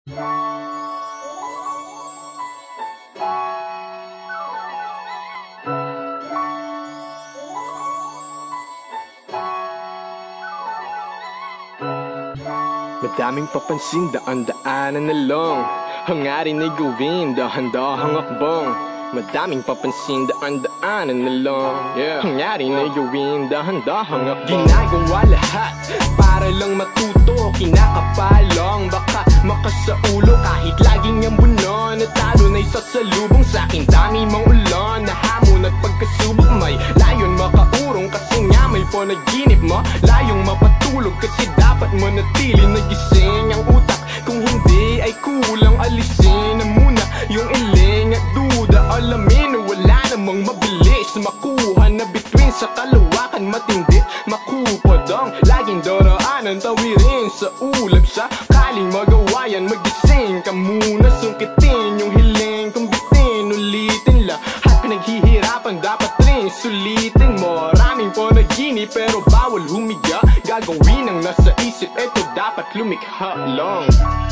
Madaming papansin, daan-daanan na lang. Hangarin ay gawin, dahan-dahang akbang. Madaming papansin, daan-daanan na lang. Hangarin ay gawin, dahan-dahang akbang. Ginagawa lahat para lang matuto. Kinakapalang baka makasaulo kahit laging ang bunon. Natalo na'y sasalubong sa'kin, dami mang ulan. Nahamon at pagkasubok may layon makaurong. Kasi nga may panaginip mo, layong mapatulog. Kasi dapat manatili nagising ang utak. Kung hindi ay kulang, alisin na muna yung iling at duda. Alamin na wala namang mabilis makuha na between sa kalawakan matindi. Makupad ang laging daraanan, tawirin sa ulap. Sakaling magawa yan, magising ka muna. Sungkitin yung hiling kung bitin, ulitin lahat pinaghihirapan, dapat rin sulitin mo. Maraming panaginip pero bawal humiga. Gagawin ang nasa isip, eto dapat lumikha lang.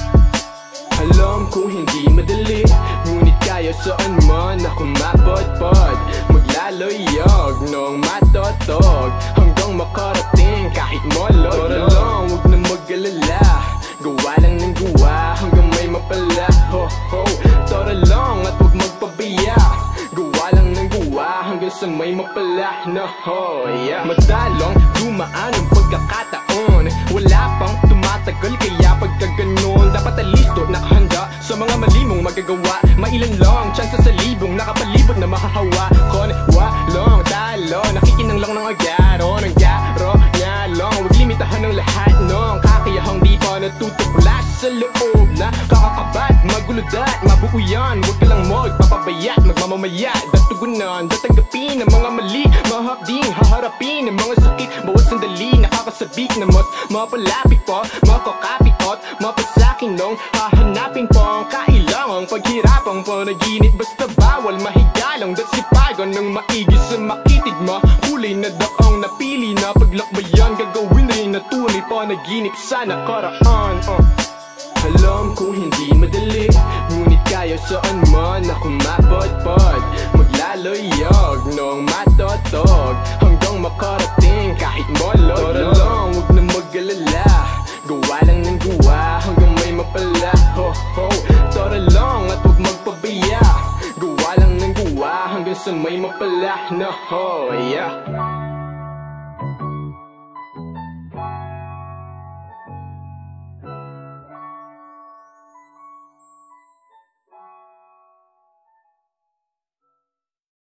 Alam kong hindi madali, ngunit kaya saan man ako mapadpad. Maglalayag ng matotog hanggang makarating kahit malog. Tara lang, huwag na mag-alala, gawa lang ng gawa hanggang may mapala. Ho ho, tara lang at huwag magpabaya, gawa lang ng gawa hanggang sa may mapala na ho. Madalong dumaan ang pagkakataon, wala pang tumatagal kaya pagka ganon dapat alisto, nakahanda sa mga mali mong magagawa. Mailan lang, tsansa sa libong nakapalibot na mahahawa. Kon, walong talo, nakikinang lang ng agaro. Ng garo niya lang, huwag limitahan ng lahat nung kakayahang di pa natutuklas sa loob na kakakabat. Maguludat, mabuo yan, huwag ka lang magpapabayat. Magmamamayat, datugunan, datanggapin ang mga mali. Mahakding, haharapin ang mga sakit. Bawat sandali, nakakasabik na mas mapalapit pa, makakapit at mapasakin nung hahanapin pa ang kailangang paghirapang panaginip. Basta bawal mahiga lang, dat sipagan ng maigi sa makitig. Mahuli na daang napili na paglakbayan, gagawin rin na tunay panaginip sa nakaraan. Alam kong hindi madali, ngunit kaya saan man ako mapadpad. Maglalayag ng matotog hanggang makarating kahit malog. Tara lang, huwag na mag-alala, gawa lang ng gawa hanggang may mapala. Ho ho, tara lang at huwag magpabaya, gawa lang ng gawa hanggang sa may mapala na ho.